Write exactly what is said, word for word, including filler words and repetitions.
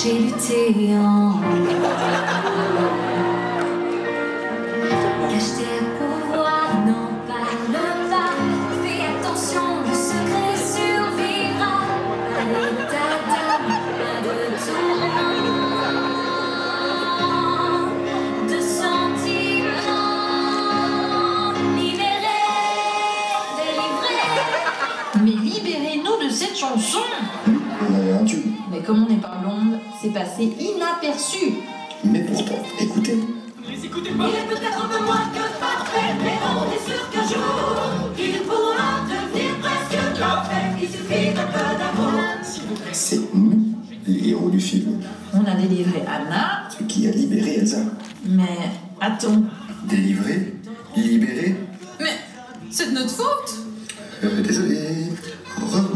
J'ai lutté en cache tes pouvoirs, n'en parle pas. Fais attention, le secret survivra. Allez, tata, pas de tourment, de sentiments. Libérés, délivrés. Mais libérez-nous de cette chanson. On avait un tube. Mais comme on n'est pas blonde, c'est passé inaperçu. Mais pourtant, écoutez. Il est peut-être un peu moins que parfait, mais on est sûr qu'un jour, il pourra devenir presque parfait. Il suffit d'un peu d'amour. C'est nous, les héros du film. On a délivré Anna, Ce qui a libéré Elsa. mais attends. Délivré, libéré. Mais c'est de notre faute. Euh, désolé. Au revoir.